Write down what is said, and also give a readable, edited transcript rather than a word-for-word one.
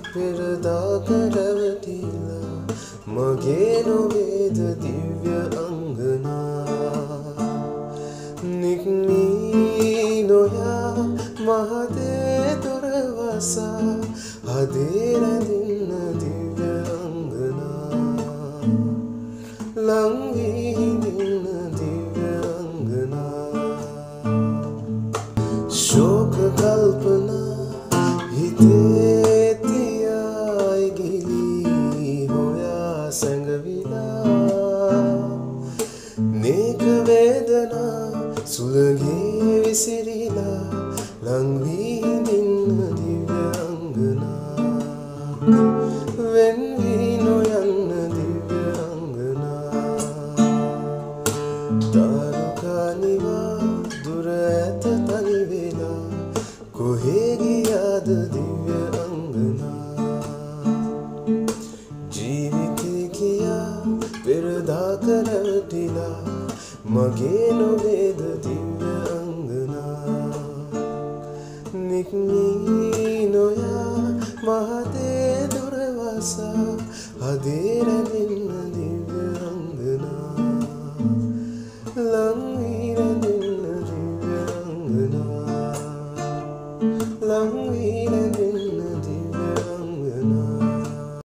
පෙරදා කරවටිලා මගේ නොවේද දිව්‍ය අංගනා නික්මී නොයා මහදේ දොරවසා හදේ රැඳින්න දිව්‍ය අංගනා ලං වී හිඳින්න දිව්‍ය අංගනා ශෝක කල්පනා හිතේ තියායි ගිලී හොයා සැඟවිලා නේක වේදනා සුළගේ විසිරිලා ලං වී හිඳින්න දිව්‍ය අංගනා වෙන් වී නොයන්න දිව්‍ය අංගනා තාරුකා නිවා දුර ඇත තනි වෙලා කොහේ ගියාද දිව්‍ය අංගනා ජීවිතේ කියා පෙරදා කරවටිලා මගේ නොවේද දිව්‍ය අංගනා නික්මී නොයා මහදේ දොරවසා හදේ රැඳින්න